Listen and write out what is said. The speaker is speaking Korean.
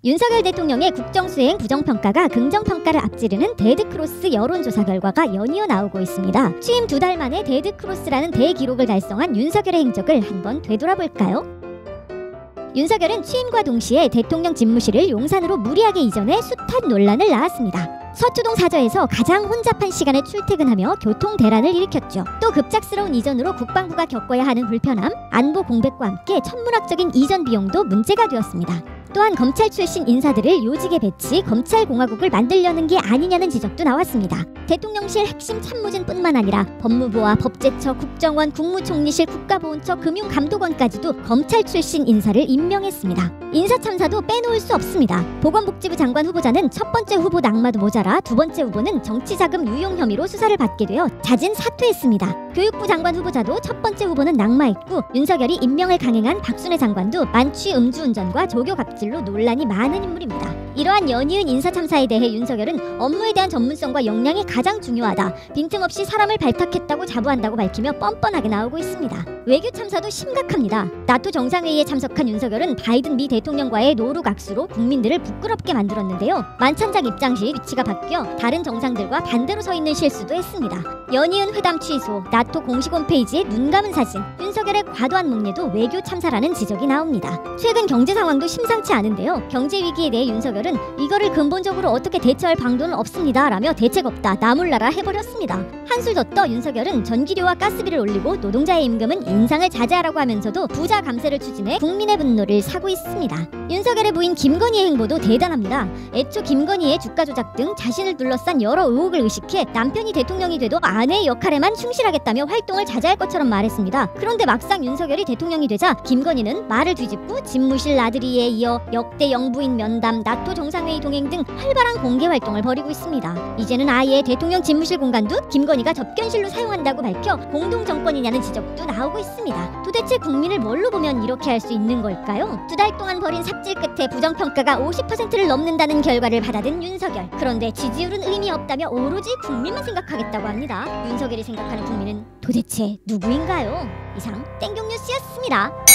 윤석열 대통령의 국정수행 부정평가가 긍정평가를 앞지르는 데드크로스 여론조사 결과가 연이어 나오고 있습니다. 취임 2달 만에 데드크로스라는 대기록을 달성한 윤석열의 행적을 한번 되돌아볼까요? 윤석열은 취임과 동시에 대통령 집무실을 용산으로 무리하게 이전해 숱한 논란을 낳았습니다. 서초동 사저에서 가장 혼잡한 시간에 출퇴근하며 교통 대란을 일으켰죠. 또 급작스러운 이전으로 국방부가 겪어야 하는 불편함, 안보 공백과 함께 천문학적인 이전 비용도 문제가 되었습니다. 또한 검찰 출신 인사들을 요직에 배치, 검찰공화국을 만들려는 게 아니냐는 지적도 나왔습니다. 대통령실 핵심 참모진뿐만 아니라 법무부와 법제처, 국정원, 국무총리실, 국가보훈처, 금융감독원까지도 검찰 출신 인사를 임명했습니다. 인사참사도 빼놓을 수 없습니다. 보건복지부 장관 후보자는 첫 번째 후보 낙마도 모자라 두 번째 후보는 정치자금 유용 혐의로 수사를 받게 되어 자진 사퇴했습니다. 교육부 장관 후보자도 첫 번째 후보는 낙마했고, 윤석열이 임명을 강행한 박순애 장관도 만취 음주운전과 조교 갑질로 논란이 많은 인물입니다. 이러한 연이은 인사참사에 대해 윤석열은 업무에 대한 전문성과 역량이 가장 중요하다, 빈틈없이 사람을 발탁했다고 자부한다고 밝히며 뻔뻔하게 나오고 있습니다. 외교 참사도 심각합니다. 나토 정상회의에 참석한 윤석열은 바이든 미 대통령과의 노루각수로 국민들을 부끄럽게 만들었는데요. 만찬장 입장 시 위치가 바뀌어 다른 정상들과 반대로 서 있는 실수도 했습니다. 연이은 회담 취소, 나토 공식 홈페이지에 눈 감은 사진, 윤석열의 과도한 목례도 외교 참사라는 지적이 나옵니다. 최근 경제 상황도 심상치 않은데요. 경제 위기에 대해 윤석열은 이거를 근본적으로 어떻게 대처할 방도는 없습니다 라며 대책 없다, 나 몰라라 해버렸습니다. 한술 더 떠 윤석열은 전기료와 가스비를 올리고 노동자의 임금은 인상을 자제하라고 하면서도 부자 감세를 추진해 국민의 분노를 사고 있습니다. 윤석열의 부인 김건희의 행보도 대단합니다. 애초 김건희의 주가 조작 등 자신을 둘러싼 여러 의혹을 의식해 남편이 대통령이 돼도 아내의 역할에만 충실하겠다며 활동을 자제할 것처럼 말했습니다. 그런데 막상 윤석열이 대통령이 되자 김건희는 말을 뒤집고 집무실 나들이에 이어 역대 영부인 면담, 나토 정상회의 동행 등 활발한 공개 활동을 벌이고 있습니다. 이제는 아예 대통령 집무실 공간도 김건희가 접견실로 사용한다고 밝혀 공동 정권이냐는 지적도 나오고 있습니다. 도대체 국민을 뭘로 보면 이렇게 할 수 있는 걸까요? 2달 동안 벌인 삽질 끝에 부정평가가 50%를 넘는다는 결과를 받아든 윤석열. 그런데 지지율은 의미 없다며 오로지 국민만 생각하겠다고 합니다. 윤석열이 생각하는 국민은 도대체 누구인가요? 이상 땡경뉴스였습니다.